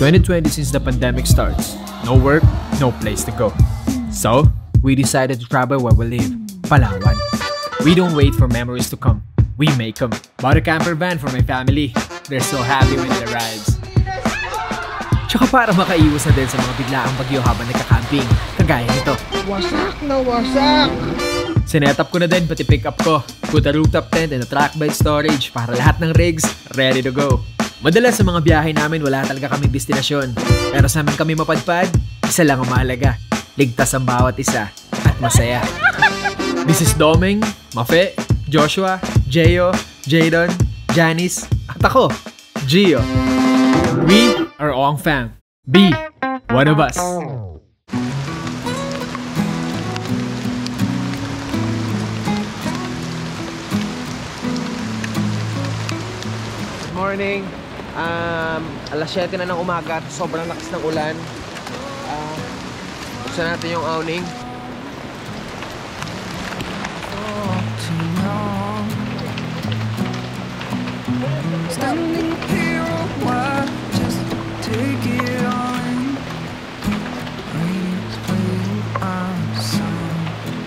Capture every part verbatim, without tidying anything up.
twenty twenty since the pandemic starts. No work, no place to go. So, we decided to travel where we live, Palawan. We don't wait for memories to come. We make them. Bought a camper van for my family. They're so happy when it arrives. Tsaka para makaiwas na din sa mga biglaang bagyo habang nagka-camping, kagaya nito. Wasak na wasak! Sinetap ko na din pati pick up ko. Put a rooftop tent and a track bed storage para lahat ng rigs ready to go. Madalas sa mga biyahe namin wala talaga kaming destinasyon. Pero sa amin kami mapadpad, isa lang ang mahalaga. Ligtas ang bawat isa at masaya. This is Doming, Mafe, Joshua, Jeyo, Jadon, Janice, at ako, Gio. We are Ong Fam. Be one of us. Good morning. Um, alas siyete na ng umaga at sobrang lakas ng ulan. Uh, buksan natin yung awning. Standing here a while, just take it on. Please play our song.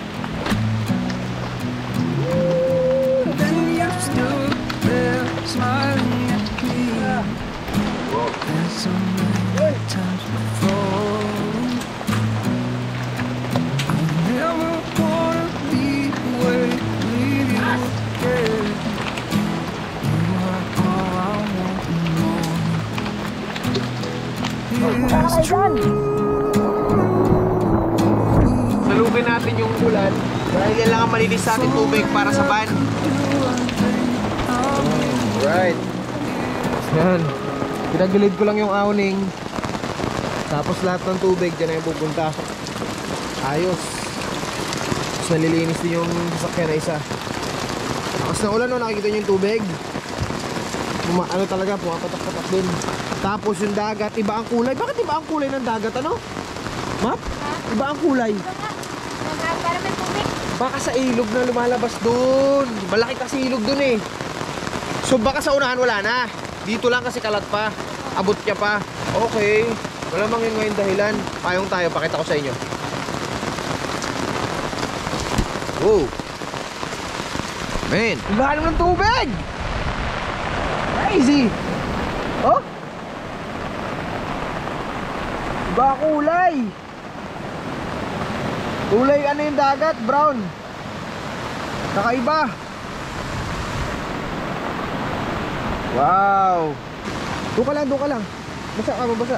Then you stood there smiling at me. There's so many times before. I never wanna be away, leave you again. Salubin natin yung ulan dahil yan lang ang malinis sa ating tubig para sa van. Alright. Yan. Pinagilid ko lang yung awning. Tapos lahat ng tubig dyan na yung pupunta. Ayos. Tapos nalilinis din yung sasakyan na isa. Tapos na ulan, no, nakikita nyo yung tubig. Puma, ano talaga, pumapatak-patak din. Tapos yung dagat, iba ang kulay. Bakit iba ang kulay ng dagat, ano? Map? Iba ang kulay. Para may tubig. Baka sa ilog na lumalabas dun. Malaki kasi ilog dun eh. So baka sa unahan wala na. Dito lang kasi kalat pa. Abot niya pa. Okay. Wala mang yun ngayon dahilan. Payong tayo, pakita ko sa inyo. Wow. Man, ang lalim ng tubig. Crazy. Oh? Iba kulay. Kulay ano yung dagat? Brown. Kakaiba. Wow. Doon ka lang, doon ka lang. Basa ka, mabasa.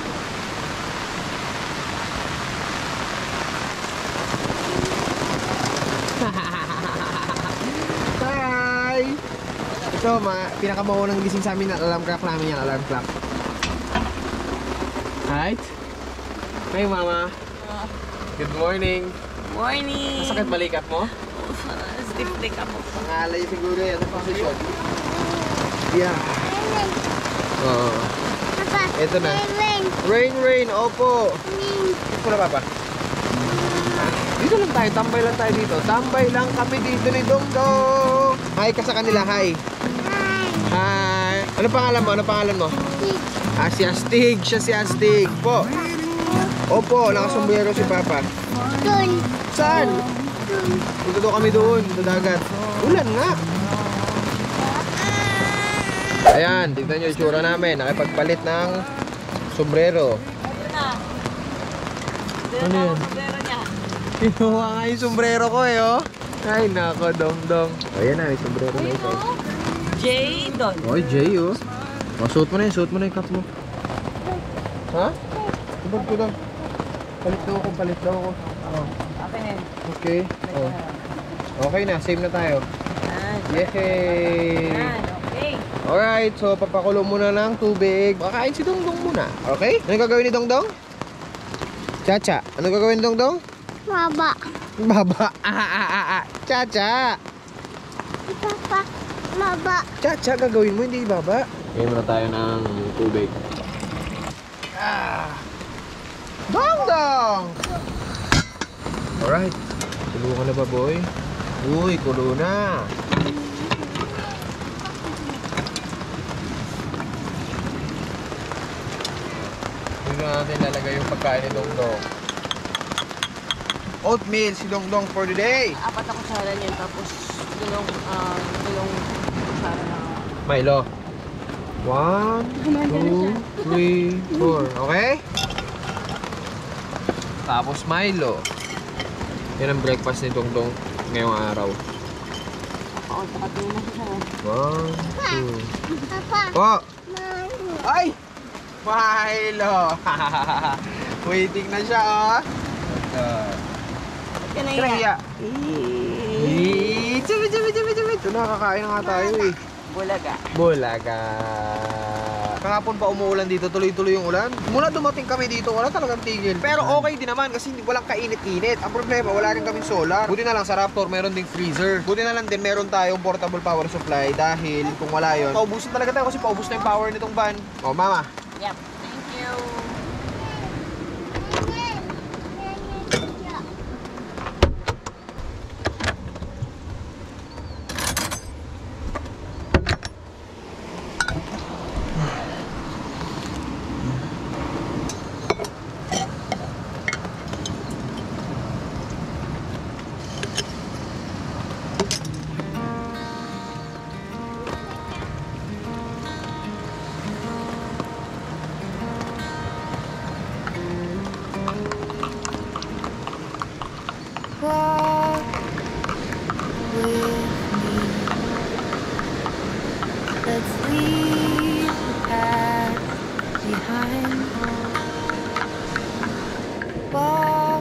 Hi! Ito, ma pinakamaunang gising sa amin na alarm clock namin yan, alarm clock. Right? Hey, mama. Good morning. Morning. Masakit balikat mo? Stiff leg ako. Pangalay siguro yan. Ano posisyon? Yeah. Oo. Papa, Ito na. rain. Rain, rain. Opo. Ito na, papa. Dito lang tayo. Tambay lang tayo dito. Tambay lang kami dito ni Dongdong. Hi ka sa kanila. Hi. Hi. Ano pangalan mo? Ano pangalan mo? Ah, si Astig. Siya si Astig. Po. Opo, nakasombrero si Papa. Doon. Saan? Dito daw kami doon, sa dagat. Ulan nga. Ayan, tignan nyo yung tsura namin. Nakipagpalit ng sombrero. Ano yan? Kinuha nga yung sombrero ko eh, oh. Ay, nako, dong-dong. Ayan na, yung sombrero na ito. Jay, Don. Oy, Jay, oh. Oh, suot mo na yun, suot mo na yung cap mo. Ha? Tubag ko lang. Palit daw ako, palit daw ako. Oh. Okay na yun. Okay. Oh. Okay na, save na tayo. Yan. Yay! Yan, okay. Alright, so papakulo muna ng tubig. Makain si Dongdong muna. Okay? Ano gagawin ni Dongdong? Chacha, ano gagawin ni Dongdong? Baba. Baba. Ah, ah, ah, ah. Chacha. Papa, baba. Chacha, gagawin mo, hindi baba. Ngayon muna tayo ng tubig. Ah. Dongdong! Alright. Kulo ka na ba, boy? Uy, kulo na. natin lalagay yung pagkain ni Dongdong. Oatmeal si Dongdong for today. Apat na kutsara niyan, tapos dalawang, ah, dalawang kutsara na. Milo. One, two, three, four. Okay? Tapos Milo. Yan ang breakfast ni Dongdong ngayong araw. Pakakatingin na siya. One, two. Papa. Po! Milo. Ay! Milo! Waiting na siya, oh. Yan na Kaya yan. iya. Chumi, chumi, chumi, chumi. Ito na, kakain na nga tayo eh. Bulaga. Bulaga. Kahapon pa umuulan dito, tuloy-tuloy yung ulan. Mula dumating kami dito, wala talagang tigil. Pero okay din naman kasi walang kainit-init. Ang problema, wala rin kaming solar. Buti na lang sa Raptor, meron ding freezer. Buti na lang din, meron tayong portable power supply dahil kung wala yun, paubusin talaga tayo kasi paubos na yung power nitong van. Oh, mama. Yep. Thank you. Walk with me. Let's leave the past behind. Walk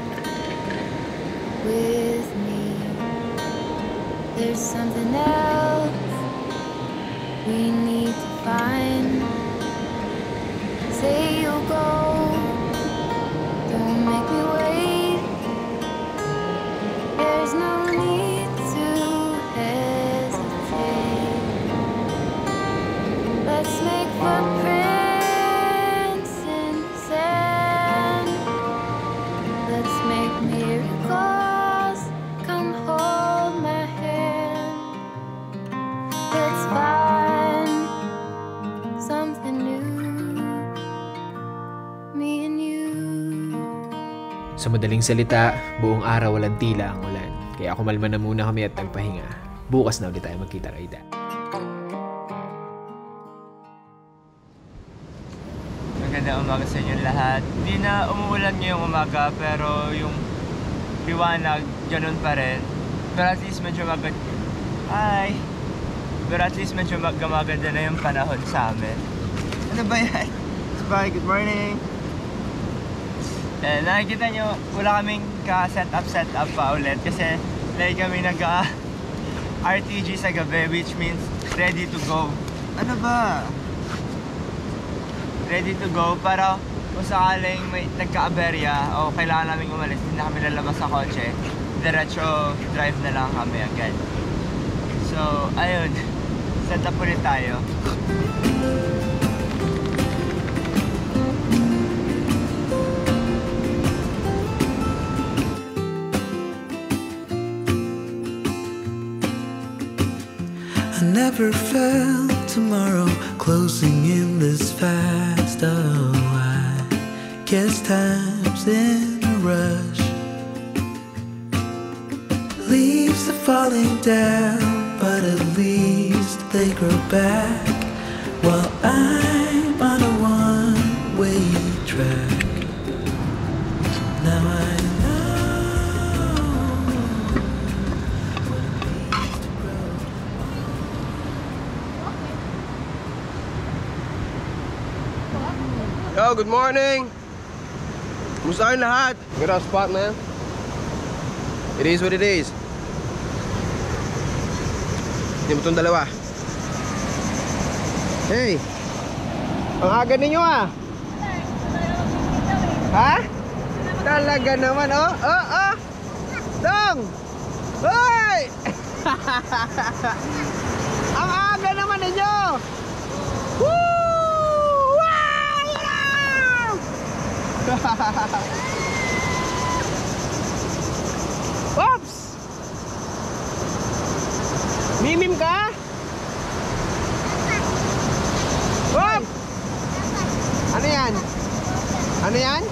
with me. There's something else we need to find. Say you'll go. Don't make me wait. There's no need to hesitate. Let's make footprints in sand. Let's make miracles. Come hold my hand. Let's find something new. Me and you. Sa madaling salita, buong araw walang tila ang ulan. Kaya kumalma na muna kami at nagpahinga. Bukas na ulit tayo magkita kay Dad. Magandang umaga sa inyo lahat. Hindi na umuulan ngayong umaga pero yung liwanag, ganun pa rin. Pero at least medyo magad... Hi! Pero at least medyo mag maganda na yung panahon sa amin. Ano ba yan? Bye, good morning! Eh, nakikita nyo, wala kaming ka-set up, set up pa ulit kasi lagi kami nag-R T G sa gabi, which means ready to go. Ano ba? Ready to go para kung sakaling may nagka-aberya o kailangan naming umalis, hindi na kami lalabas sa kotse, diretso drive na lang kami agad. So, ayun, set up ulit tayo. I never felt tomorrow closing in this fast. Oh, I guess time's in a rush. Leaves are falling down, but at least they grow back. While I'm on a one-way track. Now I Yo, good morning! Kumusta kayong lahat? Good old spot, man. It is what it is. Hindi mo itong dalawa. Hey! Ang aga ninyo ah! Ha? Talaga naman, oh! Oh, oh! Dong! Hoy! Ang aga naman ninyo! Woo! Oops! Mimim ka? Oops! Ano yan? Ano yan?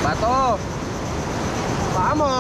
Bato! Paa mo!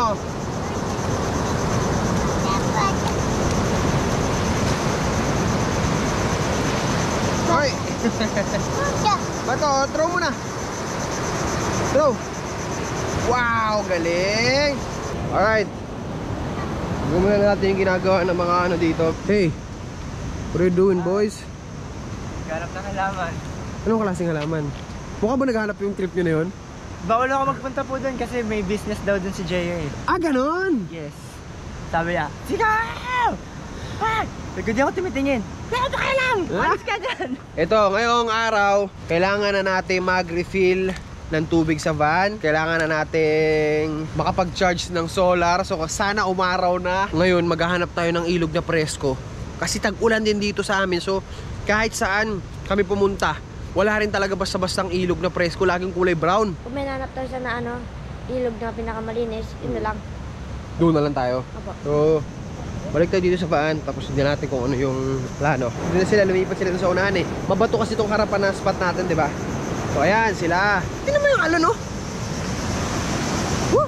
Hoy! Bato, throw mo na! Throw! Wow! Galing! Alright. Gawin muna natin yung ginagawa ng mga ano dito. Hey! What are you doing, boys? Ganap ng halaman. Anong klaseng halaman? Mukha ba naghanap yung trip nyo na yun? Bawal ako magpunta po doon kasi may business daw doon si J A. Ah, ganon! Yes. Sabi niya, sigaw! Ah! Sabi di ako tumitingin. Kaya ka lang! Alis ka dyan! Ito, ngayong araw, kailangan na natin mag-refill ng tubig sa van. Kailangan na nating makapag-charge ng solar. So sana umaraw na. Ngayon, maghahanap tayo ng ilog na presko. Kasi tag-ulan din dito sa amin. So kahit saan kami pumunta, wala rin talaga basta-bastang ilog na presko. Laging kulay brown. Kung may nanap tayo siya na ano, ilog na pinakamalinis, yun na lang. Doon na lang tayo. Apo. So, balik tayo dito sa van. Tapos hindi natin kung ano yung plano. Hindi na sila, lumipat sila dun sa unahan eh. Mabato kasi itong harapan na spot natin, di ba? So ayan sila. Tingnan mo yung alon, no? Woo!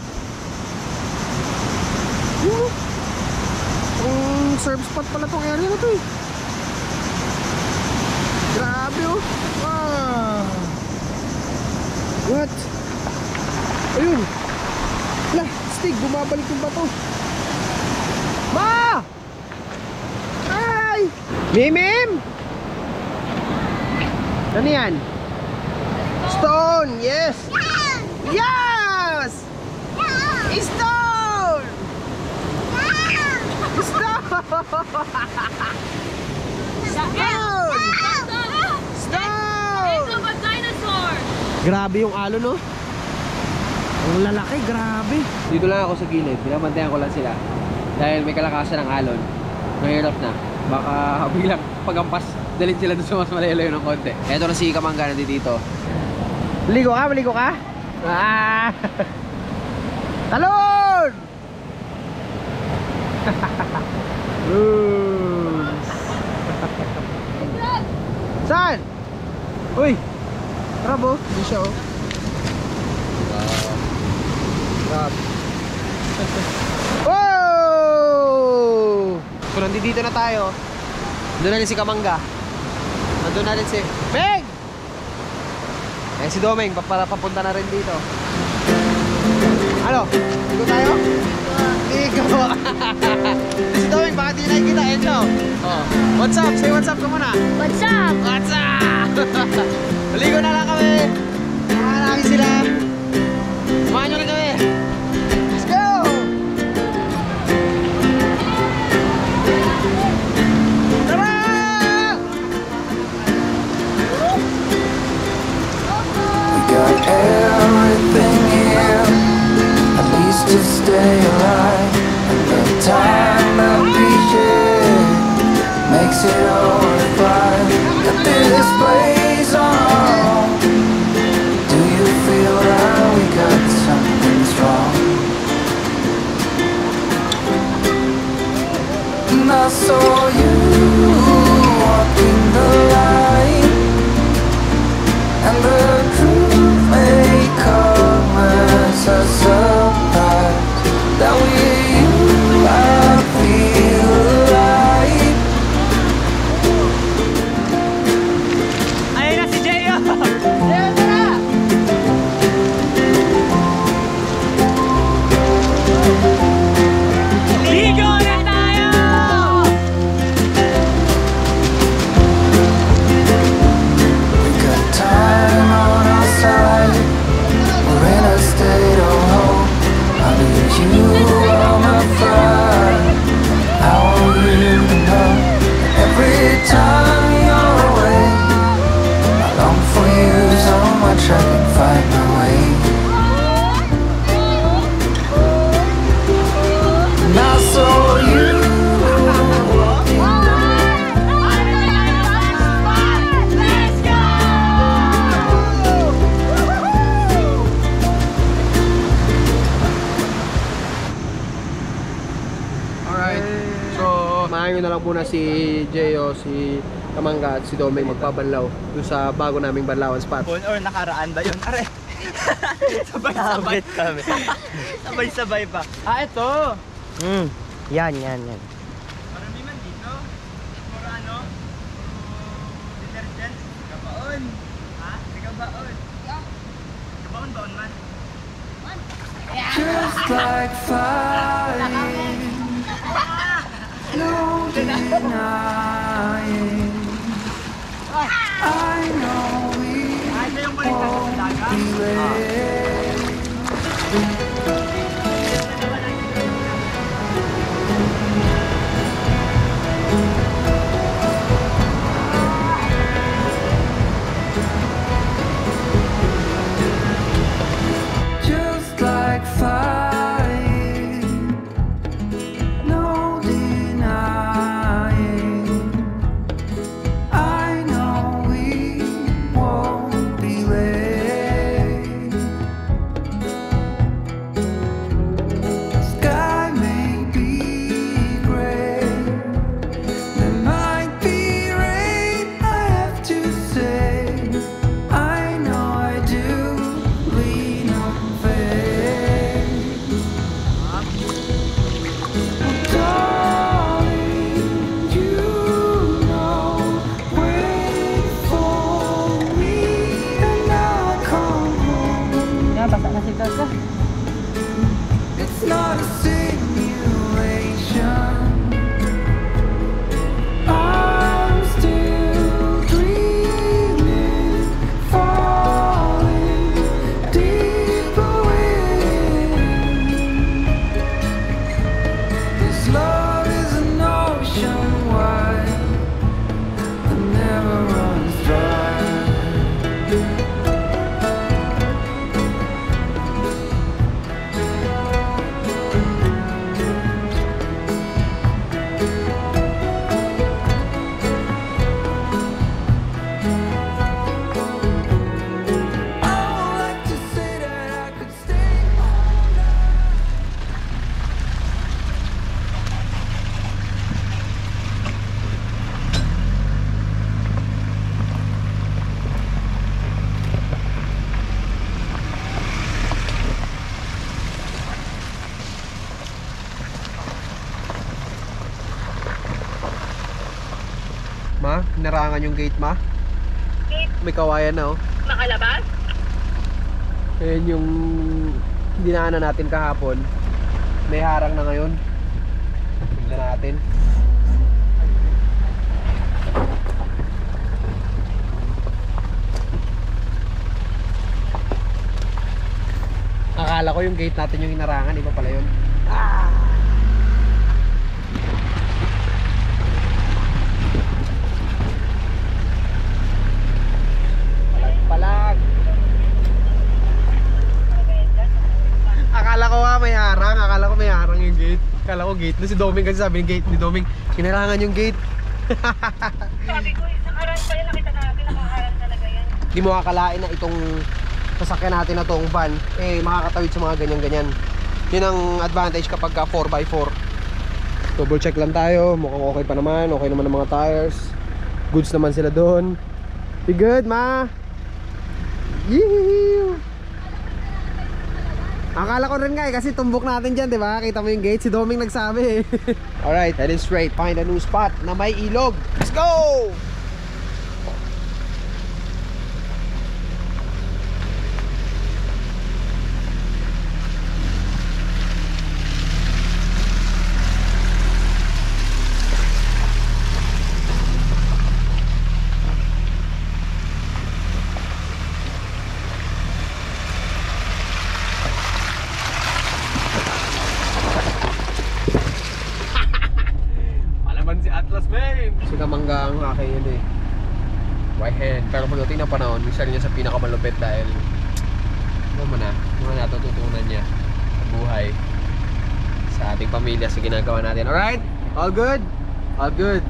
Woo! Ang surf spot pala itong area na to eh. Grabe oh. Wow. What? Ayun. Wala, Stig, bumabalik yung bato. Ma! Ay! Mimim! Ano yan? Stone! Yes! Yes! Stone! Stone! Stone! Stone! Grabe yung alon, no? Ang lalaki, grabe. Dito lang ako sa gilid. Binabantayan ko lang sila. Dahil may kalakasan ng alon. Mahirap na. Baka biglang pagampas, dalhin sila doon sa mas malayo ng konti. Eto na si Kamangga nandito dito. Maligo ka? Maligo ka? Ah! Talon! Saan? Uy! Bravo! Hindi siya oh. Wow! Wow! So nandito na tayo. Doon na rin si Kamangga. Nandun na rin si Meg! Eh si Domeng, para papunta na rin dito. Ano? Ligo tayo? Ligo! Si Domeng, baka di nakikita. Enzo! Oh. What's up? Say what's up ka muna. What's up? What's up? Maligo na lang kami. Samahan namin sila. Samahan nyo na kami. Let's go! Tara! Got everything here, at least to stay alive. And the time that we share makes it all worthwhile. Got this place on. Do you feel that we got something strong? And I saw you walking the line, and the truth may come as a surprise that with you I feel alive. Ayun na si J A! Ligo na tayo! We got time on our side. We're in a state of hope. I need you on my friend. I want you to know that every time you're away, I long for you so much I can find my way. And I saw you Alright. So, samahan nyo na lang muna si Jeyo, si Kamangga at si Domeng magpabanlaw doon sa bago naming banlawan spot. Or nakaraan ba yun? Are! Sabay-sabay kami. Sabay-sabay pa. Ah, ito. Hmm. Yan, yan, yan. Marami man dito. Puro ano? Puro detergent. Gabaon. Ha? Gabaon. Gabaon, baon man. Just like fire, no denying. I know we won't be late. Just like fire, no denying. I know we won't be late. Sky may be gray, there might be rain. I have to say, I know I do lean on faith. Darling, you know, wait for me and I'll come home. Yan, basa na si Kaka. It's not a simulation. I'm still dreaming, falling deeper within. This love is an ocean wide that never runs dry. I would like to say that I could stay all night. Ma, narangan yung gate, ma. May kawayan na, oh. Makalabas? Ayan yung dinaanan natin kahapon. May harang na ngayon. Tignan natin. Akala ko yung gate natin yung inarangan, iba pala yun. Palag. Akala ko nga may harang, akala ko may harang yung gate. Akala ko gate. No, si Doming kasi sabi ng gate ni Doming, kinarangan yung gate. Sabi ko, isang harang pa yan, nakita natin, nakaharang talaga yan. Di mo akalain na itong sasakyan natin na tong van, eh makakatawid sa mga ganyan-ganyan. Yun ang advantage kapag ka four by four. Double check lang tayo, mukhang okay pa naman, okay naman ang mga tires. Goods naman sila doon. Be good, ma! Yee! Akala ko rin nga eh, kasi tumbok natin dyan, di ba? Kita mo yung gate, si Doming nagsabi eh. Alright, heading straight, find a new spot na may ilog. Let's go! Si Kamangga ang aking yun eh, right hand. Pero pagdating ng panahon, isa rin niya sa pinakamalupit dahil ano mo na, mga natututunan niya sa buhay, sa ating pamilya, sa ginagawa natin. Alright? All good? All good.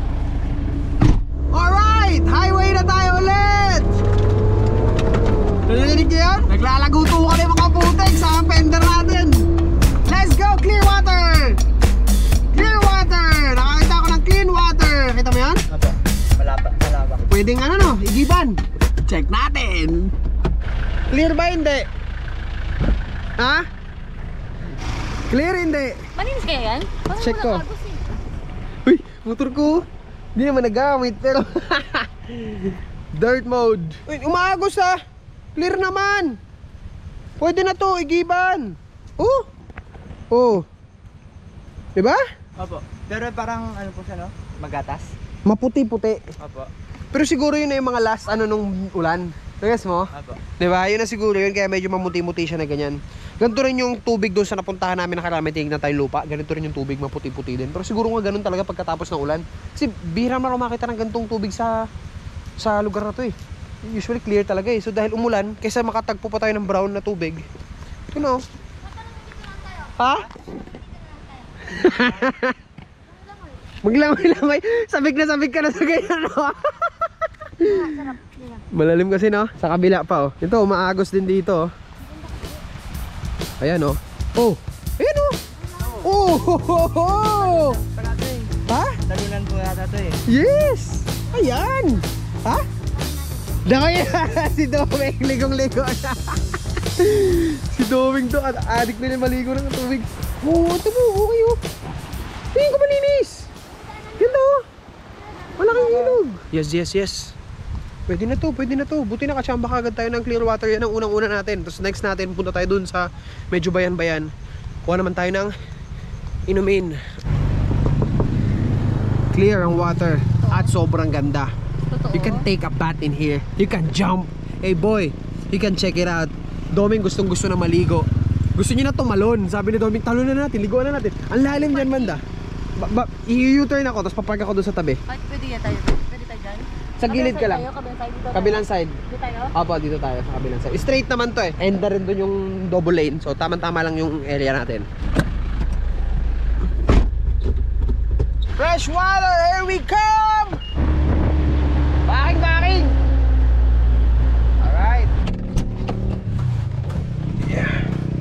Alright! Highway na tayo ulit! Narinig niyo yun? Naglalaguto ka rin mga putek sa fender natin. Let's go! Clear water! Clear water! Nakakita ko ng clean water. Kita mo yan? Apo, malapa, malapa. Pwedeng ano no, igiban. Check natin. Clear ba hindi? Ha? Clear hindi? Malinis kaya yan? Parang Check ko. walang agos eh. Uy, motor ko. Hindi naman nagamit pero dirt mode. Uy, umaagos ah. Clear naman. Pwede na to, igiban. Oh. Oh. Diba? Opo. Pero parang ano po siya, no? Magatas. Maputi-puti. Opo. Pero siguro yun na yung mga last ano nung ulan. Nagas mo? Opo. Diba? Yun na siguro yun, kaya medyo mamuti-muti siya na ganyan. Ganito rin yung tubig doon sa napuntahan namin nakarami, tingnan tayong lupa. Ganito rin yung tubig, maputi-puti din. Pero siguro nga ganun talaga pagkatapos ng ulan. Kasi bihira na makita ng ganitong tubig sa sa lugar na to eh. Usually clear talaga eh. So dahil umulan, kaysa makatagpo pa tayo ng brown na tubig. You know. Ha? Maglamay-lamay. Sabik na sabik ka na sa ganyan, no? Malalim kasi, no? Sa kabila pa, oh. Ito, umaagos din dito, oh. Ayan, oh. Oh! Ayan, oh! Oh! Ho, ho, ho! Ha? Talunan po yata to eh. Yes! Ayan! Ha? Dako yan! Si Doming, ligong-ligo na. Si Doming to, at adik na yung maligo ng tubig. Oh, ito mo, okay, oh. Tingin ko malinis. Ganda, oh. Malaking ilog. Yes, yes, yes. Pwede na to, pwede na to. Buti nakachamba kagad tayo ng clear water. Yan ang unang-una natin. Tapos next natin, punta tayo dun sa medyo bayan-bayan. Kuha naman tayo ng inumin. Clear ang water. At sobrang ganda. Totoo. You can take a bath in here. You can jump. Hey boy, you can check it out. Doming gustong gusto na maligo. Gusto niya na tumalon. Sabi ni Doming, talon na natin, ligoan na natin. Ang lalim dyan, Manda. Ba, ba, i-U-turn ako, tapos papark ako doon sa tabi. Ay, pwede yan tayo. Pwede tayo dyan. Sa gilid ka lang. Tayo, kabilang side dito. Kabilang side. Dito tayo? Opo, dito tayo sa kabilang side. Straight naman to eh. And rin doon yung double lane. So tama-tama lang yung area natin. Fresh water, here we come! Baking, baking! Alright. Yeah.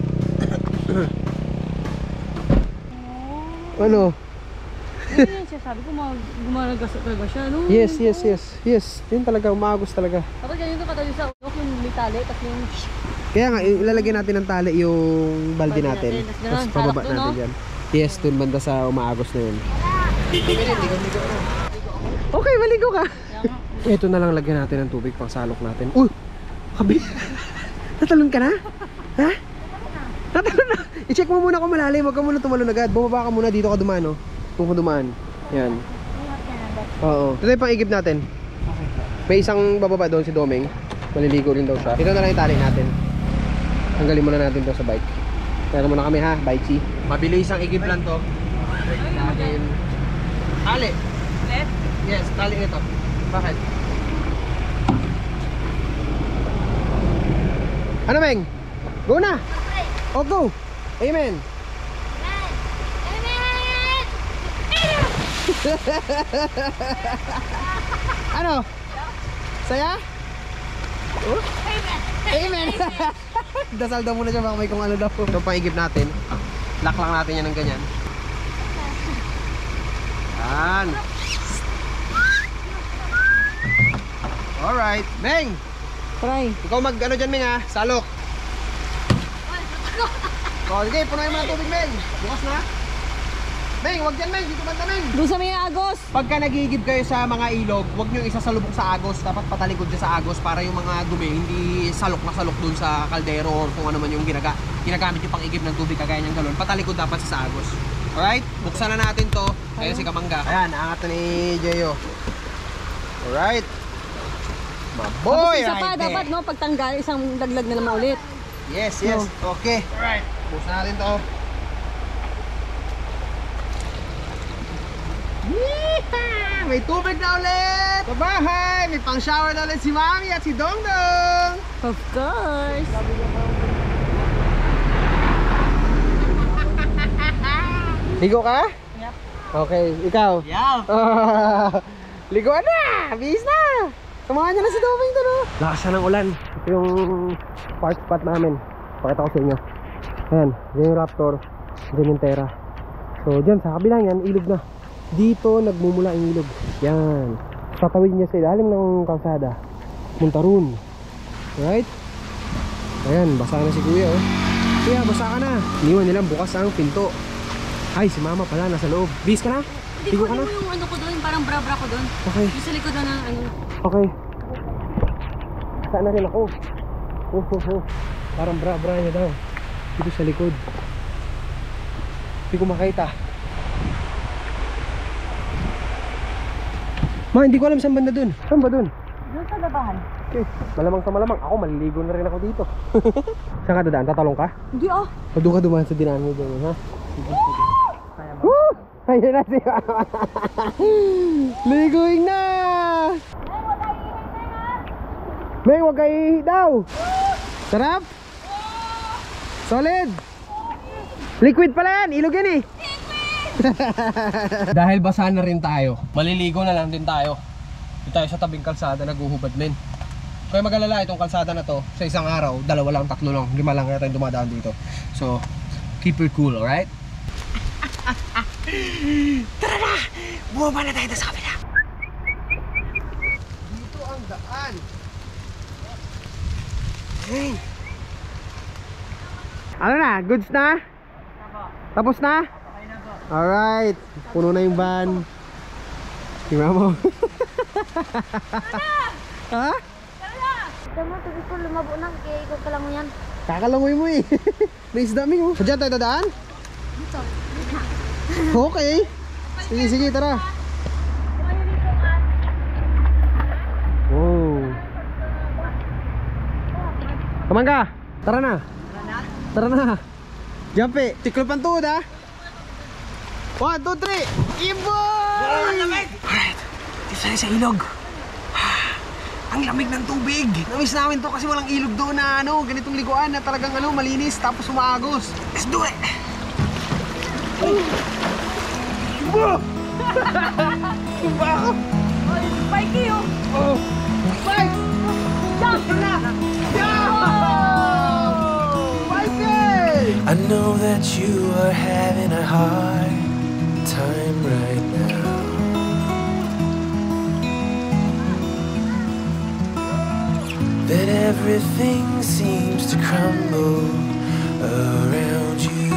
Ano? Ano yun siya? Sabi ko, gumanagasot talaga siya, no? Yes, yes, yes. Yes, yun talaga, umagos talaga. Tapos ganito katayo sa ulok yung may tali, tapos yung... Kaya nga, ilalagay natin ng tali yung balde Balde natin. natin. Tapos Tapos ganun, pababa harap dun, natin no? dyan. Yes, dun banda sa umaagos na yun. Okay, maligo ka. Ito na lang lagyan natin ng tubig pang salok natin. Uy! Kabi! Natalon ka na? Ha? Natalon na! I-check mo muna kung malalim. Huwag ka muna tumalon agad. Bumaba ka muna, dito ka dumaan, no? Kung ka dumaan. Yan. Oo. Ito yung pang-igib natin. May isang bababa doon si Doming. Maliligo rin daw siya. Ito na lang yung tali natin. Tanggalin muna natin to sa bike. Tara muna kami ha, bikey. Mabilis ang igib lang to. Natin. Tali. Left? Yes, tali ito. Bakit? Ano, Meng? Go na! Oh, go! Amen! Ano? Saya? Oh? Amen! Dasal daw muna siya, baka may kung ano daw. Ito pang igib natin. Lock lang natin yan ng ganyan. Yan. Alright. Meng! Try. Ikaw mag ano dyan, Meng ha? Salok. O, sige, punuin mo ng tubig, Meng. Bukas na. Meng, wag dyan, Meng. Dito banda, Meng. Doon sa may agos. Pagka nagigib kayo sa mga ilog, huwag nyo isasalubok sa agos. Dapat patalikod dyan sa agos para yung mga dumi hindi salok na salok dun sa kaldero or kung ano man yung ginaga ginagamit yung pang-igib ng tubig kagaya ng galon. Patalikod dapat sa agos. Alright? Buksan na natin to. Kaya si Kamangga. Ayan, angat na ni Jeyo. Alright. Maboy! Tapos isa pa, right there. dapat no, pagtanggal, isang daglag na naman ulit. Yes, yes. Okay. Alright. Buksan natin to. Yeehaw! May tubig na ulit! Sa bahay! May pang shower na ulit si Mami at si Dongdong! Of course! Ligo ka? Yep. Okay, ikaw? Yaw! Ligo na! Bis na! Samahan niyo na si Doming to, no? Lakas na ng ulan. Ito yung park spot namin. Pakita ko sa inyo. Ayan, dyan yung Raptor. Dyan yung Terra. So dyan, sa kabilang yan, ilog na. Dito nagmumula ang ilog. Yan. Tatawid niya sa ilalim ng kalsada. Punta roon. Right? Ayan, basa na si kuya oh. Kuya, basa ka na. Iniwan nilang bukas ang pinto. Ay, si mama pala nasa loob. Bis ka na? Hindi ko ka na? yung ano ko doon, parang bra-bra ko doon. Okay. Yung sa likod na ng ano. Okay. Basa na rin ako. Oh, oh, oh. Parang bra-bra niya daw. Dito sa likod. Hindi ko makita. Ma, hindi ko alam saan banda dun. Saan ba dun? Doon sa labahan. Okay. Malamang sa malamang. Ako, maliligo na rin ako dito. Saan ka dadaan? Tatalong ka? Hindi ah. O doon ka dumaan sa dinaan mo dun, ha? Woo! Ayun na si mama. Liguing na! May wag kayo ihi daw. Sarap? Solid? Liquid pala yan, ilog yan eh. Dahil basa na rin tayo, maliligo na lang din tayo. Dito tayo sa tabing kalsada, naguhubad din. Kaya mag-alala, itong kalsada na to, sa isang araw, dalawa lang, tatlo lang, lima lang kaya tayong dumadaan dito. So, keep it cool, alright? Tara na! Bumaba na tayo sa kabila. Dito ang daan. Hey. Ano na? Goods na? Tapos na? Alright. Puno na yung van. Tingnan mo. Ha? Ito mo, tubig ko lumabo na. Kaya ikaw pala mo yan. Kakalangoy mo eh. May isdami oh. Diyan tayo dadaan? Dito. Okay. Sige, sige, tara. Wow. Come on ka. Tara na. Tara na. Jump eh. Tiklopan tuhod ha. One, two, three. Iboy! Alright. Dito tayo sa ilog. Ang lamig ng tubig. Namiss namin to kasi walang ilog doon na ano, ganitong liguan na talagang ano, malinis tapos umaagos. Let's do it! Oh. Ibo! Iba ako! Spikey oh! Oh! Spike! Jump! Na! Spikey! I know that you are having a hard time right now. That everything seems to crumble around you.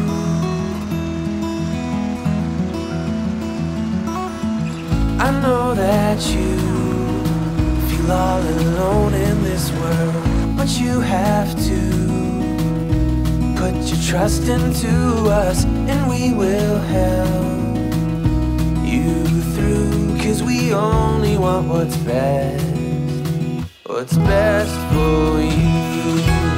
I know that you feel all alone in this world, but you have to put your trust into us, and we will help you through, 'cause we only want what's best, what's best for you.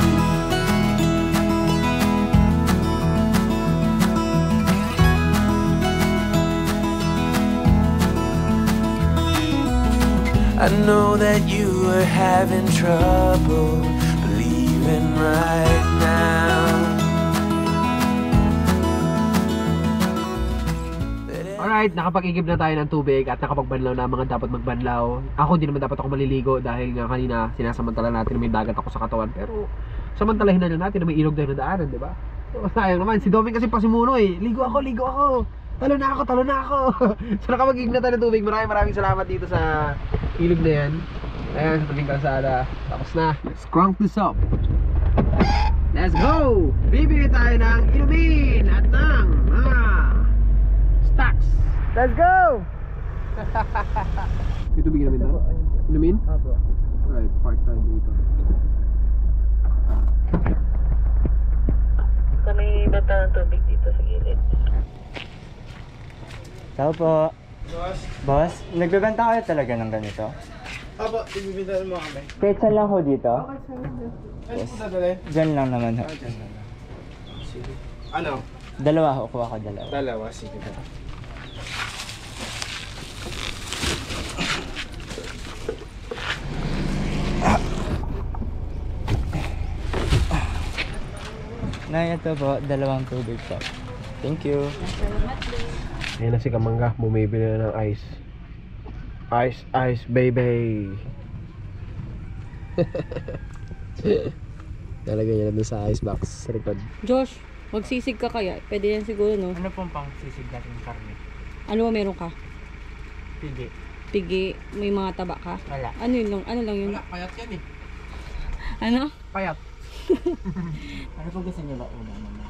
I know that you are having trouble believing right now. Alright, nakapag-igib na tayo ng tubig at nakapagbanlaw na mga dapat magbanlaw. Ako di naman dapat ako maliligo dahil nga kanina sinasamantala natin na may dagat ako sa katawan. Pero samantalahin na lang natin na may ilog tayo na daanan, di ba? So, sayang naman, si Doming kasi pasimuno eh. Ligo ako, ligo ako. Talo na ako, talo na ako. So nakapag-igib na tayo ng tubig. Maraming maraming salamat dito sa ilog na yan. Ayan, sa tabing kalsada. Tapos na. Let's crank this up. Let's go! Bibili tayo ng inumin at ng mga stocks. Let's go! May tubig namin doon? Inumin? Apo. Alright, park tayo dito. Kami bata ng tubig dito sa gilid. Tao po. Boss? Boss, nagbebenta kayo talaga ng ganito? Apo, bibintahan mo kami. Kahit saan lang ho dito? Okay, saan lang. Ano po dadalhin? Diyan lang naman ho. Sige. Ano? Dalawa ho, kuha ko dalawa. Dalawa, sige. Nay, ito po, dalawang tubig po. Thank you. Ayan na si Kamangga, bumibili na ng ice. Ice, ice, baby. Nalagay niya na dun sa ice box sa likod. Josh, magsisig ka kaya? Pwede yan siguro, no? Ano pong pang sisig natin ng karne? Ano ba meron ka? Pigi. Pigi, may mga taba ka? Wala. Ano yun lang? Ano lang yun? Wala, payat yan eh. Ano? Payat. Ano po gusto niyo ba ulam naman?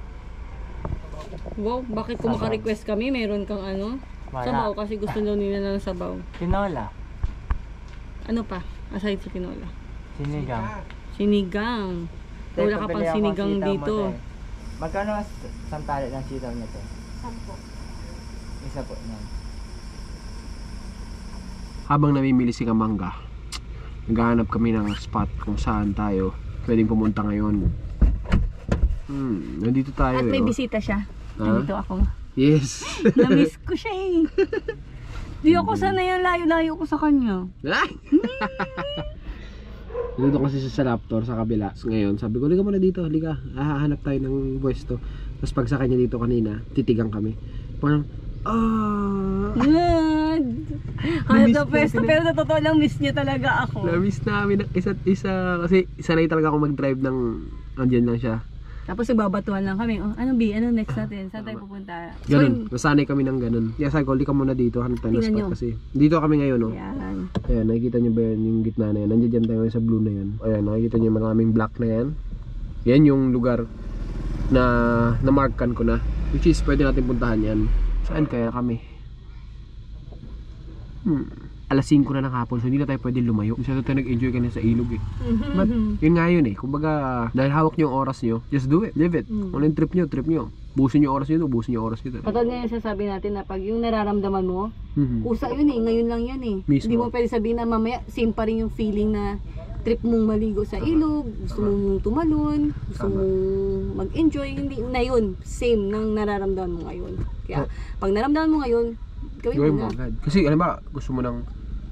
Wow, bakit kung Sabaw. maka-request kami, meron kang ano? Wala. Sabaw, kasi gusto daw nila ng sabaw. Tinola. Ano pa? Aside sa tinola. Sinigang. Sinigang. Te, Wala ka pabili pang ako sinigang sitaw mo, dito. te. Magkano ang isang tali ng sitaw niyo, te? Sampo. Isa po yan. Habang namimili si Kamangga, naghahanap kami ng spot kung saan tayo pwedeng pumunta ngayon. Hmm, nandito tayo. At may eh, oh. bisita siya. Ha? Nandito ako. Yes. Namiss ko siya eh. Di ako sanay yung layo-layo ko sa kanya. Nandito kasi siya sa Raptor sa kabila. So, ngayon, sabi ko, liga muna dito, liga. Hahanap tayo ng pwesto. Tapos pag sa kanya dito kanina, titigang kami. Parang, ah... Good! Hanap na pwesto, pero na totoo lang miss niya talaga ako. Na-miss namin ang isa't isa. Kasi sanay talaga ako mag-drive ng... Andyan lang siya. Tapos nagbabatuhan lang kami. Oh, ano B? Ano next natin? Saan tayo pupunta? Ganun. Nasanay kami ng ganun. Kaya sabi ko, liga muna dito. Hanap tayo ng Tingnan spot nyo. kasi. Dito kami ngayon, no? Yan. Ayan, nakikita nyo ba yan? Yung gitna na yan. Nandiyan dyan tayo sa blue na yan. Ayan, nakikita nyo yung maraming black na yan. Yan yung lugar na na-markan ko na. Which is, pwede natin puntahan yan. Saan kaya kami? Hmm. alas singko na ng hapon, so hindi na tayo pwede lumayo. Masyado tayo nag-enjoy kanina sa ilog eh. But, yun nga yun eh. Kumbaga, dahil hawak nyo yung oras nyo, just do it. Live it. Mm. Kung ano yung trip nyo, trip nyo. Busin nyo oras nyo, busin nyo oras nyo. Katulad nga yung sasabi natin na pag yung nararamdaman mo, Mhm. kusa yun eh, ngayon lang yan eh. Mismo. Hindi mo pwede sabihin na mamaya, same pa rin yung feeling na trip mong maligo sa ilog, gusto mong tumalon, gusto Tama. mong mag-enjoy, hindi na yun, same ng nararamdaman mo ngayon. Kaya, Oh. pag nararamdaman mo ngayon, gawin Gawin mo mo na. agad. Kasi alam ba, gusto mo ng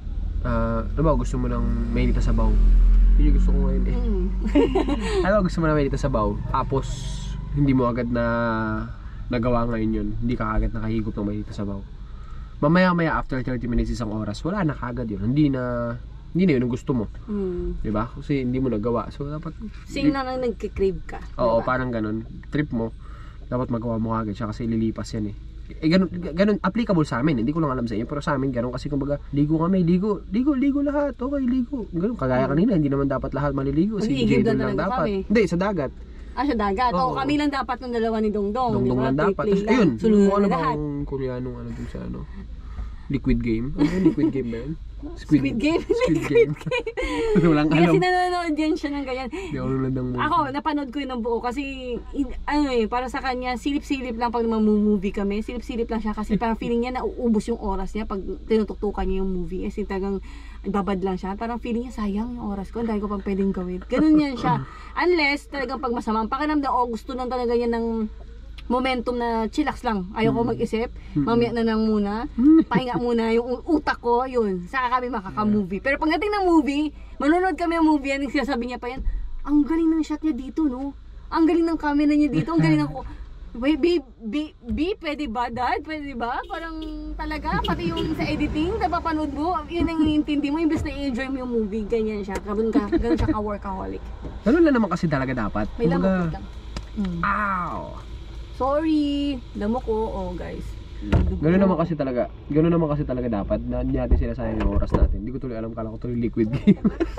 ah, alam ba, gusto mo ng mainit na sabaw. Yun yung gusto ko ngayon eh. Mm. Alam ba, gusto mo ng mainit na sabaw. Tapos, hindi mo agad na nagawa ngayon yun. Hindi ka agad nakahigop ng mainit na sabaw. Mamaya-maya after thirty minutes, isang oras, wala na kagad yun. Hindi na, hindi na yun ang gusto mo. Mm. Diba? Kasi hindi mo nagawa. So, dapat, Same na lang nagkikrave ka. oo, diba? parang ganun. Trip mo, dapat magawa mo agad siya kasi lilipas yan eh. Eh, ganun, ganun, applicable sa amin. Hindi ko lang alam sa inyo, pero sa amin ganun kasi kumbaga, ligo kami, ligo, ligo, ligo lahat. Okay, ligo. Ganun, kagaya kanina, hindi naman dapat lahat maliligo. Si Mag-iigib Jadon lang lang talaga dapat. kami. Hindi, sa dagat. Ah, sa dagat. Oo, Oo. kami lang dapat ng dalawa ni Dongdong. Dongdong diba? lang dapat. Play-play Tapos, lang. ayun, Sunod kung na ano ba lahat. ang koreanong ano dun sa ano? Liquid game? Ano yung liquid game ba yun? Squid Game. Squid game. Walang Kasi alam. nanonood yan siya ng ganyan. Hindi ako nanonood ng movie. Ako, napanood ko yun ng buo kasi, in- ano eh, para sa kanya, silip-silip lang pag mag-movie kami. Silip-silip lang siya kasi parang feeling niya na uubos yung oras niya pag tinutuktukan niya yung movie. Kasi talagang babad lang siya. Parang feeling niya, sayang yung oras ko, dahil ko pang pwedeng gawin. Ganun yan siya. Unless talagang pag masama ang pakiramdam o gusto lang talaga yan ng momentum na chillax lang. Ayaw ko mag-isip. Mamaya na lang muna. Pahinga muna yung u- utak ko. Yun. Saka kami makaka-movie. Pero pagdating ng movie, manonood kami ng movie yan, sinasabi niya pa yan, ang galing ng shot niya dito, no? Ang galing ng camera niya dito. Ang galing ng... Wait, B, B, B, pwede ba, Dad? Pwede ba? Parang talaga, pati yung sa editing, napapanood mo, yun ang iniintindi mo, imbes na i-enjoy mo yung movie, ganyan siya. Ganun, ka, ganun siya ka-workaholic. Ganun lang naman kasi talaga dapat. May lamok Kumbaga, lang. Hmm. Ow! Sorry, damo ko, oh guys. Ganun naman kasi talaga. Ganun naman kasi talaga dapat. Na hindi natin sinasayang yung oras natin. Hindi ko tuloy alam, kala ko tuloy liquid game.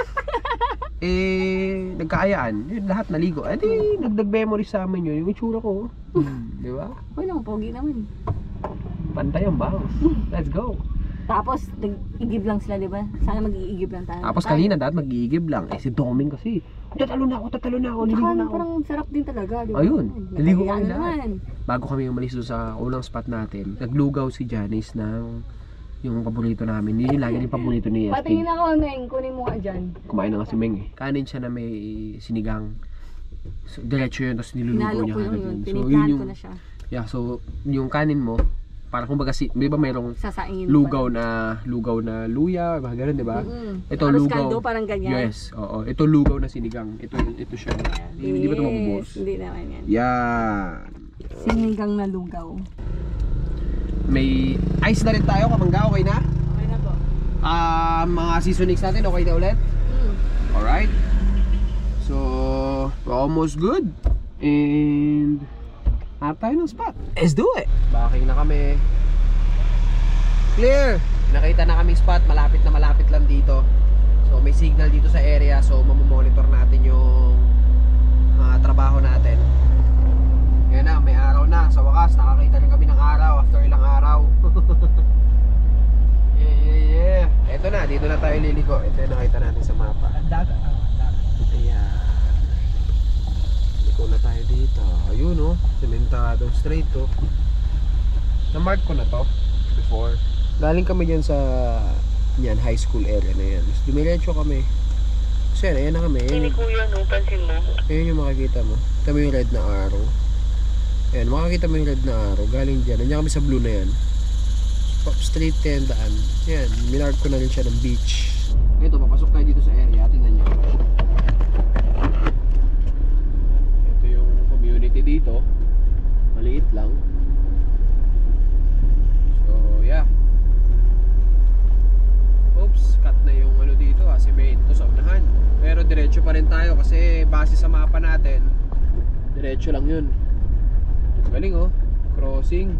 eh, nagkaayaan. Yun, lahat naligo. Eh, di, nagdag-memory sa amin yun. Yung itsura ko. Hmm, di ba? Uy, naman, pogi naman. Pantay ang bounce. Let's go. Tapos, nag-igib lang sila, di ba? Sana mag-iigib lang tayo. Tapos kanina dapat mag-iigib lang. Eh, si Doming kasi. Tatalo na ako, tatalo na ako. Tsaka Niligo na ako. parang sarap din talaga, di ba? Ayun, naligo kami Nagkayaan lahat. naman. Bago kami umalis doon sa unang spot natin, naglugaw si Janice ng yung paborito namin. Yun yung lagi yung paborito ni S P. Patingin ako, Meng. Kunin mo nga dyan. Kumain na nga si Meng eh. Kanin siya na may sinigang. So, diretso yun, tapos nilulugaw Nalo niya ko yun kagad yun. yun. So, Pinitlahan yun ko yung, na siya. yeah, so, yung kanin mo, parang kumbaga, si, di ba mayroong Sasaingin lugaw na, lugaw na luya, mga ganun, di ba? Mm-mm. Ito Arroz lugaw. caldo, parang ganyan. Yes, oo. Ito lugaw na sinigang. Ito, ito siya. Hindi ba ito mabubuhos? Hindi naman yan. Yan. Sinigang na lugaw. May ice na rin tayo, Kamangga, okay na? Okay na po. Ah, mga seasonings natin, okay na ulit? Mm. Alright. So, we're almost good. And hanap tayo ng spot. Let's do it! Backing na kami. Clear! Nakita na kami spot, malapit na malapit lang dito. So, may signal dito sa area. So, mamomonitor natin yung mga trabaho natin. Yan na, may araw na. Sa wakas, nakakita rin kami ng araw after ilang araw. Yeah, yeah, yeah. Ito na, dito na tayo liliko. Ito yung nakita natin sa mapa. Dagat. Ayan. Liko na tayo dito. Ayun oh, sementado straight oh. Na-mark ko na to before. Galing kami dyan sa yan, high school area na yan. Dumiretso kami. So yan, ayan na kami. Ayan, Kuya, no, pansin mo. ayan yung makikita mo. Ito yung red na arrow. Ayan, makikita mo yung red na arrow. Galing dyan. Nandiyan kami sa blue na yan. Straight tayo ang daan. Ayan, minark ko na rin siya ng beach. Ito, papasok tayo dito sa area. Tingnan nyo. Ito yung community dito. Maliit lang. So, yeah. Oops, cut na yung ano dito ha, semento sa unahan. Pero diretso pa rin tayo kasi base sa mapa natin, diretso lang yun. Galing oh, crossing.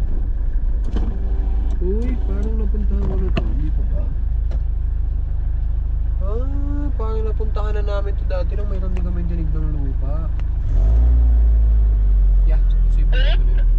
Uy, parang napuntahan ko na ito. Hindi pa ba? Ah, parang napuntahan na namin ito dati nang mayroon din kami dinig ng lupa. Yeah, posible na ito nila.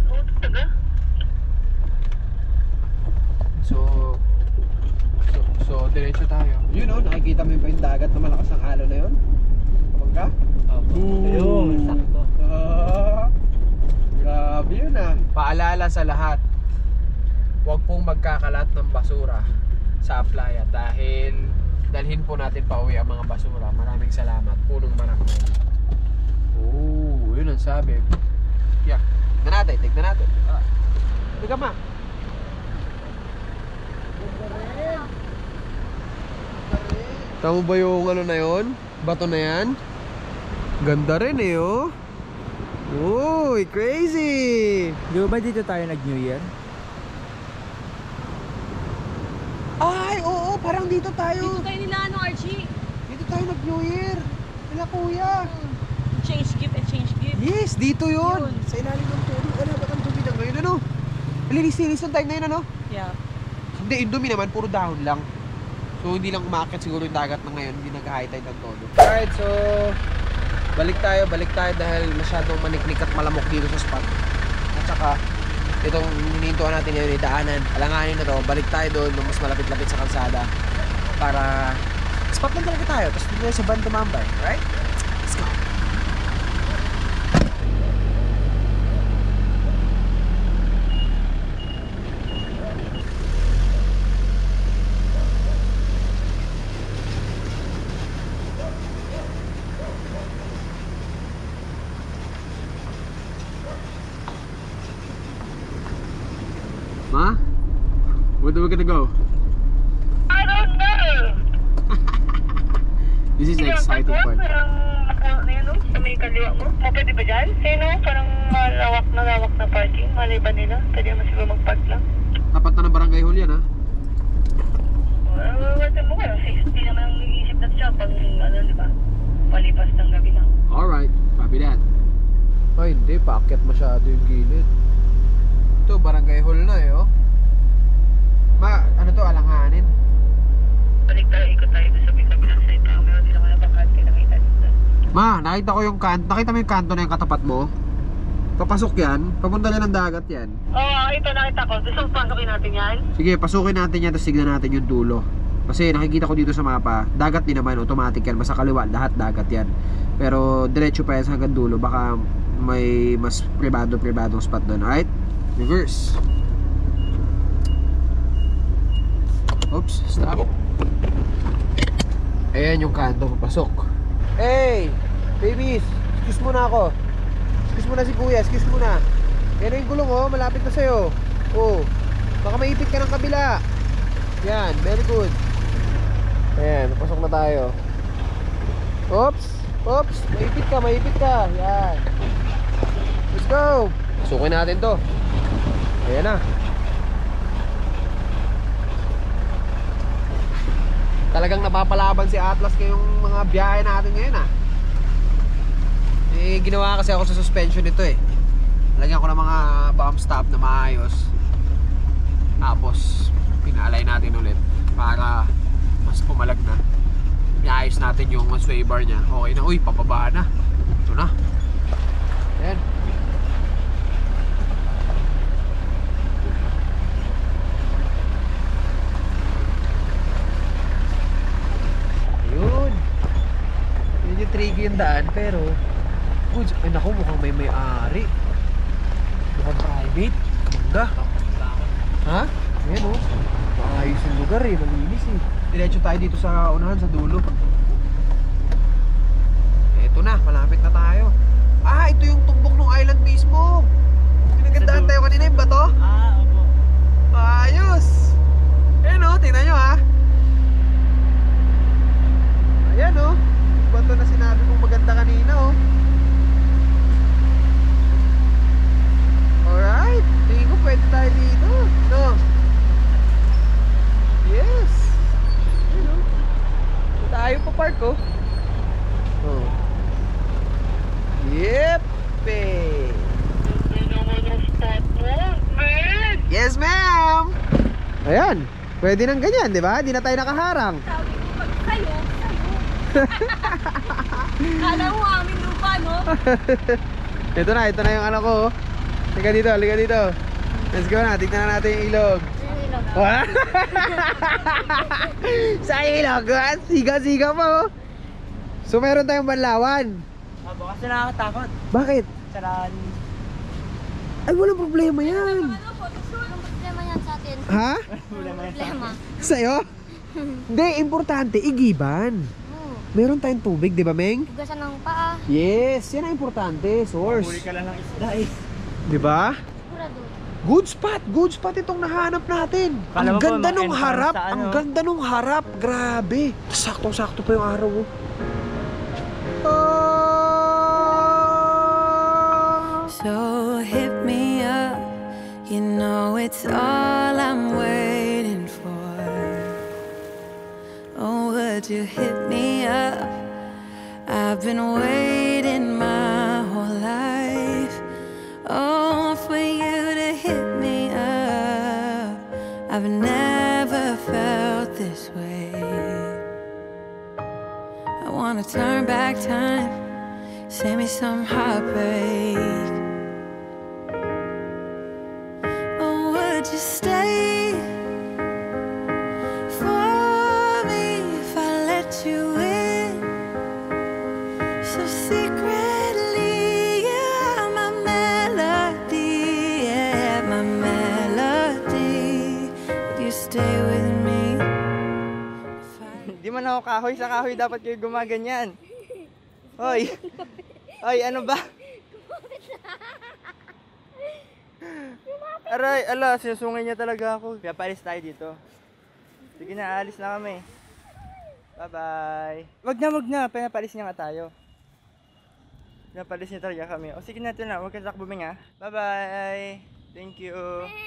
So, so, so diretso tayo. Yun oh, nakikita mo pa yung dagat na malakas ang halo na yun? Kapag ka? Opo. Ayun, sakto. Ah, grabe yun ah. Paalala sa lahat, huwag pong magkakalat ng basura sa playa dahil dalhin po natin pa uwi ang mga basura. Maraming salamat. Punong maraming. Oo, yun ang sabi. Yeah. Tignan natin, tignan natin. Ah. Tiga ma. Tama ba yung ano na yun? Bato na yan? Ganda rin eh oh. Uy, crazy! Di ba dito tayo nag-New Year? Ay, oo, parang dito tayo. Dito tayo nila, ano, Archie? Dito tayo nag-New Year. Nila kuya. Change gift and change gift. Yes, dito yun. Yun. Sa ilalim ng tubig. Wala ba kang tubig na ngayon, ano? Linis-linis ang time na yun, ano? Yeah. Hindi, yung dumi naman, puro dahon lang. So, hindi lang umakit siguro yung dagat na ngayon. Hindi nag-high tide ng todo. Alright, so balik tayo, balik tayo dahil masyadong maniknik at malamok dito sa spot. At saka, itong hinintuan natin ngayon, daanan. Alanganin na to, balik tayo doon, mas malapit-lapit sa kalsada. Para, spot lang talaga tayo. Tapos dito tayo sa Band tumambay. Right? Let's go! Ma? Where do we gonna go? I don't know. This is the exciting part. Parang ako, ano, sa may kaliwa mo. Mapwede ba dyan? Sino? Parang malawak na lawak na parking. Malay ba nila? Pwede naman siguro mag-park lang. Tapat na ng barangay hall yan, ha? Well, wala mo kayo. safety naman ang nag-iisip na siya pag, ano, di ba? Palipas ng gabi lang. Alright, copy that. Ay, hindi. Paakyat masyado yung gilid. Ito, barangay hall na eh, oh. Ma, ano to, alanganin? Balik tayo, ikot tayo doon sa may kabilang side. Meron din naman na bakante nakita dito. Ma, nakita ko yung kanto. Nakita mo yung kanto na yung katapat mo? Papasok yan. Papunta yan ng dagat yan. Oo, oh, ito nakita ko. Gusto mo pang gawin natin yan? Sige, pasukin natin yan, tapos tignan natin yung dulo. Kasi nakikita ko dito sa mapa, dagat din naman, automatic yan. Basta kaliwa, lahat dagat yan. Pero diretso pa yan hanggang dulo. Baka may mas privado-privadong spot doon. Alright? Reverse. Oops, stop. Ayan yung kanto, papasok. Hey! Babies! Excuse muna ako. Excuse muna si kuya, excuse muna. Yan na yung gulong oh, malapit na sa'yo. Oh, baka maipit ka ng kabila. Yan, very good. Ayan, papasok na tayo. Oops! Oops! Maipit ka, maipit ka. Yan. Let's go! Pasukin natin to. Ayan na. Talagang napapalaban si Atlas kayong mga biyahe natin ngayon ah. Eh, ginawa kasi ako sa suspension nito eh. Lagyan ko ng mga bump stop na maayos. Tapos, pinaalay natin ulit para mas pumalag na. Iayos natin yung sway bar niya. Okay na, uy, pababa na. Ito na. Ayan. Ayun. Yun yung tricky yung daan, pero goods. Ay naku, mukhang may may-ari. Mukhang private. Mangga. Ha? Ayan o. Maayos yung lugar eh, malinis eh. Diretso tayo dito sa unahan, sa dulo. Eto na, malapit na tayo. Ah, ito yung tumbok ng island mismo. Pinagandaan tayo kanina yung bato. Ah, opo. Ayos! Ayan o, tingnan nyo ha. Ayan o, yung bato na sinabi kong maganda kanina o. Alright, tingin ko pwede tayo dito. No? Yes! Ayan o. Tayo pa park o. Oh. Yepe! Hindi naman yung spot mo, man! Yes, ma'am! Ayan, pwede nang ganyan, di ba? Di na tayo nakaharang. Sabi ko, pag kayo, kayo. Kala mo amin lupa, no? Ito na, ito na yung ano ko. Halika dito, halika dito. Let's go na, tignan na natin yung ilog. Sa ilog, ah, siga-siga pa oh. So meron tayong banlawan. Opo, kasi nakakatakot. Bakit? Saraan. Ay, walang problema yan. Anong problema yan sa atin? Ha? Problema. Sa'yo? Hindi, importante, igiban. Hmm. Meron tayong tubig, di ba, Meng? Hugasan ng paa. Yes, yan ang importante, source. Huli ka lang ng isda eh. Di ba? Sigurado. Good spot, good spot itong nahanap natin. Kala Ang mo po, ganda mga nung entrance harap, sa ano? ang ganda nung harap, grabe. Saktong-sakto pa yung araw oh. Ah. So hit me up, you know it's all I'm waiting for. Oh, would you hit me up? I've been waiting my whole life. Oh, for you to hit me up. I've never felt this way. I wanna turn back time, send me some heartbreak. Oh, would you stay for me if I let you in? So secretly, yeah, my melody, yeah, my melody. Would you stay with me? Hindi man ako kahoy, sa kahoy dapat kayo gumaganyan. Hoy! Hoy, ano ba? Aray, ala, sinusungay niya talaga ako. Kaya paalis tayo dito. Sige na, alis na kami. Bye-bye. Wag na, wag na. Pinapalis niya nga tayo. Pinapalis niya talaga kami. O sige na, ito na. Huwag ka sakbo, Bing, ha. Bye-bye. Thank you.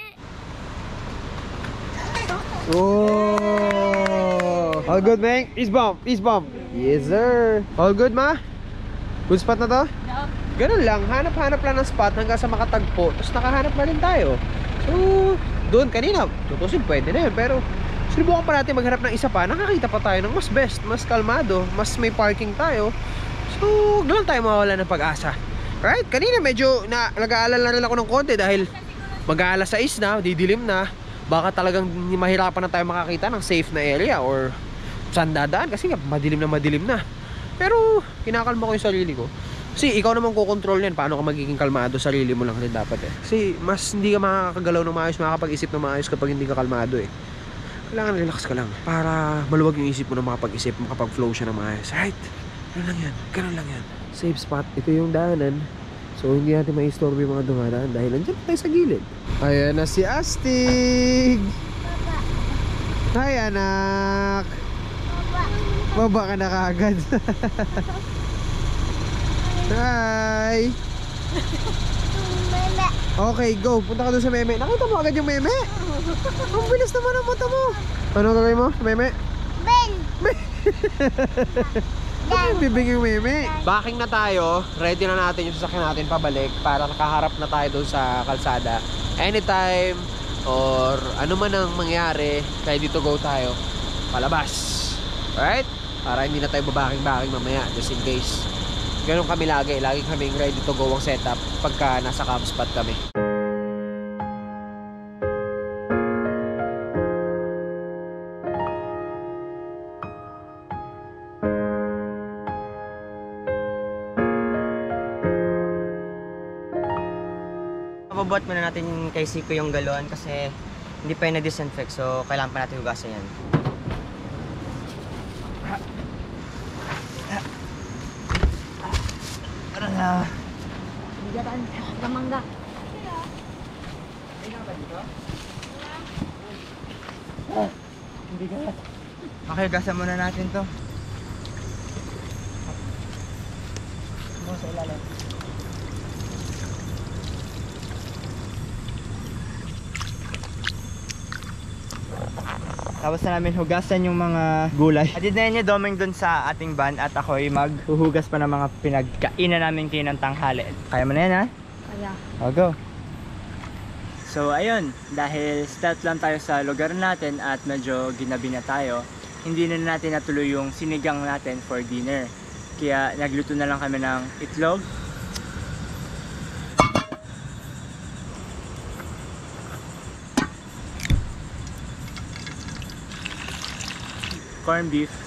Oh! All good, Meng? East bump, east bump. Yes, sir. All good, ma? Good spot na to? Ganun lang, hanap-hanap lang ng spot hanggang sa makatagpo. Tapos nakahanap na rin tayo. So, doon kanina, tutusin pwede na yun. Pero, sinubukan pa natin maghanap ng isa pa. Nakakita pa tayo ng mas best, mas kalmado, mas may parking tayo. So, huwag lang tayo mawawala ng pag-asa. Right? Kanina medyo na, nag-aalala na rin ako ng konti dahil mag-aalas sais na, didilim na. Baka talagang mahirapan na tayo makakita ng safe na area or saan dadaan kasi nga madilim na madilim na. Pero kinakalma ko yung sarili ko. Kasi ikaw naman kukontrol yan. Paano ka magiging kalmado, sarili mo lang din dapat eh. Kasi mas hindi ka makakagalaw ng maayos, makakapag-isip ng maayos kapag hindi ka kalmado eh. Kailangan relax ka lang para maluwag yung isip mo na makapag-isip, makapag-flow siya ng maayos. Right? Ganun lang yan, ganun lang yan. Safe spot, ito yung daanan. So hindi natin maistorbo yung mga dumadaan dahil nandiyan tayo sa gilid. Ayan na si Astig! Hi anak! Baba ka na kaagad. Hi! Okay, go. Punta ka doon sa meme. Nakita mo agad yung meme? Ang bilis naman ang mata mo. Ano gagawin mo? Meme? Ben! Bibing yung meme. Backing na tayo. Ready na natin yung sasakyan natin pabalik para nakaharap na tayo doon sa kalsada. Anytime or ano man ang mangyari, ready to go tayo palabas. Alright? Para hindi na tayo babaking-baking mamaya just in case. Ganun kami lagi. Lagi kaming ready to go ang setup pagka nasa camp spot kami. Papabuhat muna natin kay Siko yung galon kasi hindi pa yung na-disinfect, so kailangan pa natin hugasan yan. Ano na? Bigatan, kamangga. Hindi ka. Okay, gasan muna natin to. Mo sa ilalim. Tapos na namin hugasan yung mga gulay. Atid na niya doming dun sa ating van at ako'y maghuhugas pa ng mga pinagkainan namin kayo ng tanghali. Kaya mo na yan, ha? Kaya. O, go. So ayun, dahil start lang tayo sa lugar natin at medyo ginabi na tayo, hindi na natin natuloy yung sinigang natin for dinner. Kaya nagluto na lang kami ng itlog, corned beef,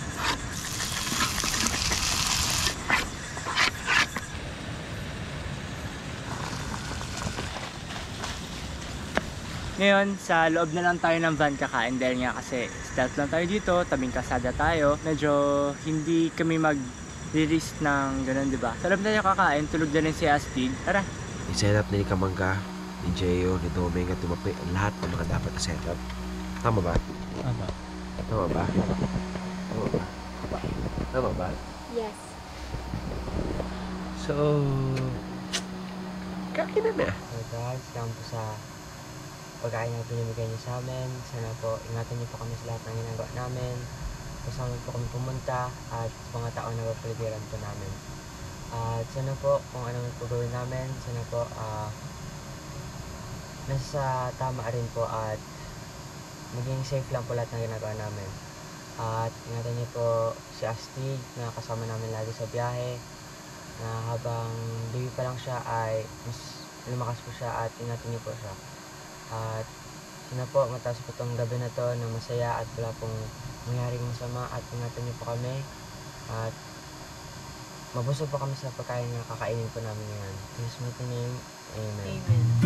ngayon, sa loob na lang tayo ng van kakain dahil nga kasi stealth lang tayo dito, tabing kasada tayo. Medyo hindi kami mag-release ng ganun, di ba? Sa loob na tayo kakain, tulog na rin si Astrid. Tara! I-setup na ni Kamangga, ni Jeyo, ni Domeng at Tumapi ang lahat ng mga dapat na setup. Tama ba? Tama. Tama ba? Tama ba? Tama ba? Yes. So... Kakin na na. So guys, salamat po sa pagkain na pinibigay niyo sa amin. Sana po ingatan niyo po kami sa lahat ng ginagawa namin. Kasama po kami pumunta at sa mga tao na papaligiran po namin. At sana po kung ano man po gawin namin, sana po uh, nasa tama rin po at maging safe lang po lahat ng ginagawa namin. At ingatan niyo po si Astig na kasama namin lagi sa biyahe, na habang baby pa lang siya ay mas lumakas po siya at ingatan niyo po siya. At sana po matapos po itong gabi na to na masaya at wala pong mangyaring masama at ingatan niyo po kami at mabusog po kami sa pagkain na kakainin po namin ngayon. In His mighty name, Amen. Amen.